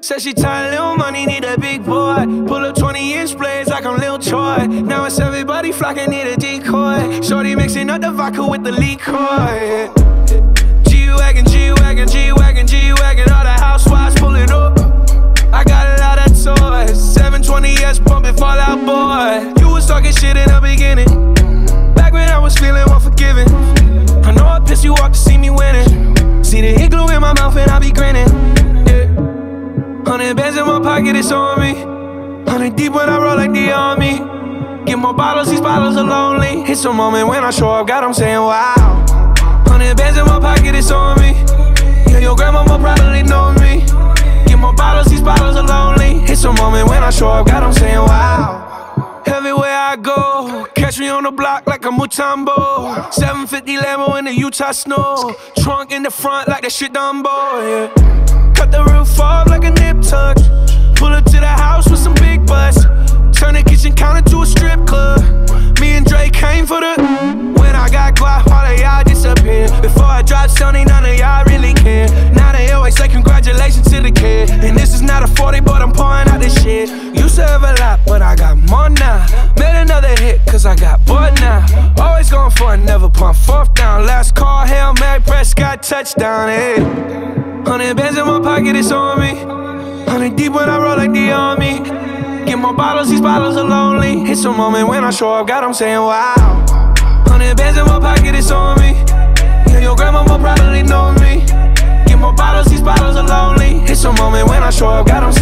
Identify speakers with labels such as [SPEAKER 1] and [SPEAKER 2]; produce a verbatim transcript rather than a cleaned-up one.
[SPEAKER 1] Said she tired, little money, need a big boy. Pull up twenty inch blades like I'm Lil Troy. Now it's everybody flocking, need a decoy. Shorty mixing up the vodka with the liquor. G-Wagon, G-Wagon, G-Wagon, G-Wagon. All the housewives pulling up. I got a lot of toys. seven twenty S pumping Fall Out Boy. You was talking shit in the beginning, back when I was feeling unforgiving. I know I pissed you off to see me winning. See the hit glue in my mouth and I be grinning. Hundred bands in my pocket, it's on me. Hundred deep when I roll like the army. Get more bottles, these bottles are lonely. It's a moment when I show up, God, I'm saying wow. Hundred bands in my pocket, it's on me. Yeah, your grandma will probably know me. Get more bottles, these bottles are lonely. It's a moment when I show up, God, I'm saying wow. Everywhere I go, catch me on the block like a Mutombo. seven fifty Lambo in the Utah snow. Trunk in the front like that shit Dumbo, yeah. Cut the roof off like a nip tuck. Pull up to the house with some big butts. Turn the kitchen counter to a strip club. Me and Drake came for the. When I got guap, all of y'all disappear. Before I drop Sony, none of y'all really care. Now they always say congratulations to the kid. And this is not a forty, but I'm pouring out this shit. Used to have a lot, but I got more now. Made another hit, cause I got bored now. Always going for it, never pump fourth down. Last call, Hail Mary, Prescott, touchdown, hey. Hundred bands in my pocket, it's on me. Hundred deep when I roll like the army. Get more bottles, these bottles are lonely. It's a moment when I show up, God, I'm saying wow. Hundred bands in my pocket, it's on me. Yeah, your grandma will probably know me. Get more bottles, these bottles are lonely. It's a moment when I show up, God, I'm saying